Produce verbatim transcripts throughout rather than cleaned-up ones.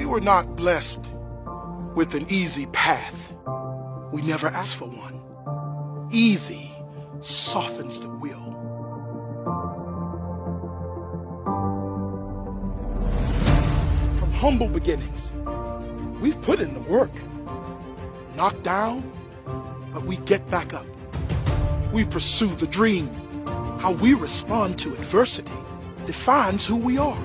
were not blessed with an easy path. We never asked for one. Easy softens the will. From humble beginnings, we've put in the work. Knocked down, but we get back up. We pursue the dream. How we respond to adversity defines who we are.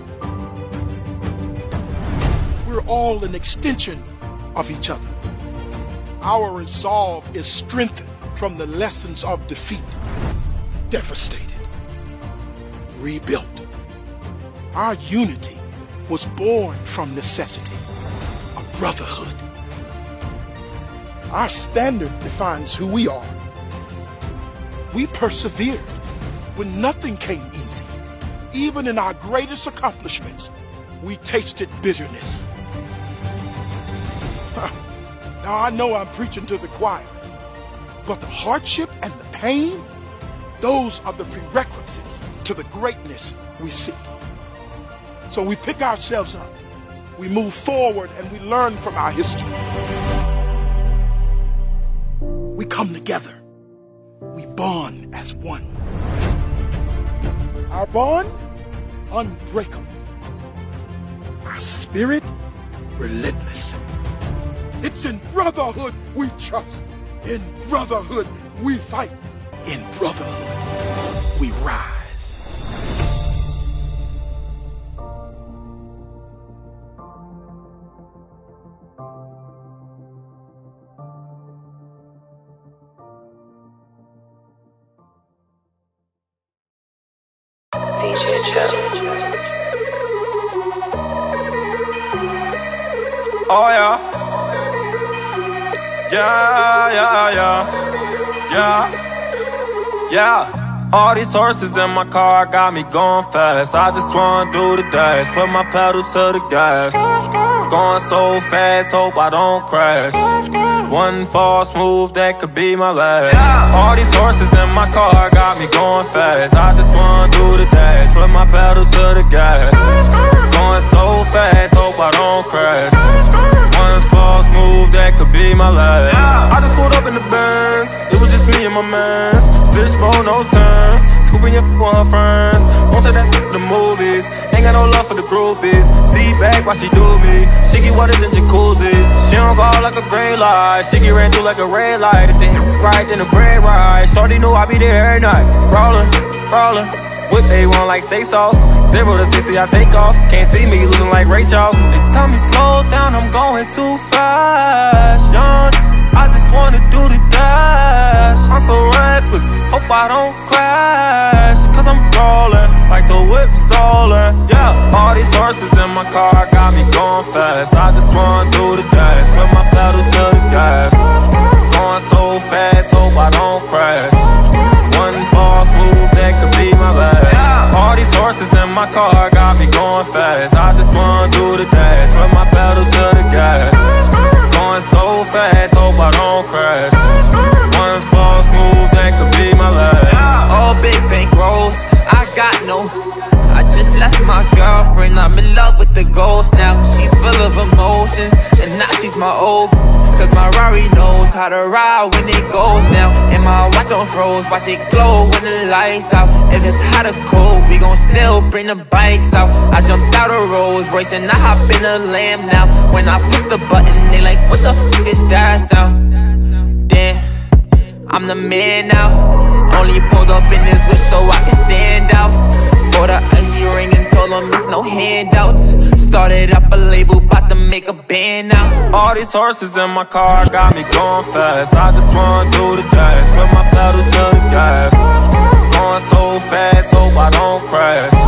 We're all an extension of each other. Our resolve is strengthened from the lessons of defeat. Devastated, rebuilt. Our unity was born from necessity, a brotherhood. Our standard defines who we are. We persevered when nothing came easy. Even in our greatest accomplishments, we tasted bitterness. Now I know I'm preaching to the choir, but the hardship and the pain, those are the prerequisites to the greatness we seek. So we pick ourselves up, we move forward, and we learn from our history. We come together, we bond as one. Our bond, unbreakable. Our spirit, relentless. It's in brotherhood we trust. In brotherhood we fight. In brotherhood we rise. D J Jones. Oh yeah. Yeah, yeah, yeah, yeah, yeah. All these horses in my car got me going fast. I just wanna do the dash, put my pedal to the gas. Going so fast, hope I don't crash. One false move, that could be my last. All these horses in my car got me going fast. I just wanna do the dash, put my pedal to the gas. Going so fast, hope I don't crash. One false move, that could be my last. I just pulled up in the Benz, it was just me and my mans. Fishbowl, no turn, scooping up on her friends. Won't take that to the movies, ain't got no love for the groupies. See back while she do me, she get wetter than jacuzzis. She don't go out like a gray light, she get ran through like a red light. If they hit right, then the bread right. Shorty knew I be there every night. Rollin', rollin', whip A one like steak sauce. Zero to sixty, I take off. Can't see me losing like Ray Charles. They tell me slow down, I'm going too fast, young. I just wanna do the dash. I'm so reckless, hope I don't crash. Cause I'm rollin' like the whip stolen. Yeah, all these horses in my car got me going fast. I just wanna do the dash, put my pedal to the gas. Going so fast, hope I don't crash. One false move, that could be my last. All these horses in my car got me going fast. I just wanna do the dash, put my pedal to the gas. Going so fast, hope I don't crash. One false move, that could be my last. All big bank rolls, I got no. I just left my girlfriend, I'm in love with the ghost now. She's full of emotions, and now she's my old. Cause my Rari knows how to ride when it goes down. And my watch on froze, watch it glow when the lights out. If it's hot or cold, we gon' still bring the bikes out. I jumped out of Rolls Royce and I hop in a Lamb now. When I push the button, they like, what the f is that sound? Damn, I'm the man now. Only pulled up in this whip so I can stand out. Bought a icy ring and told them it's no handouts. Started up a label, bout to make a band now. All these horses in my car got me going fast. I just wanna do the dash, put my pedal to the gas. Going so fast, hope I don't crash.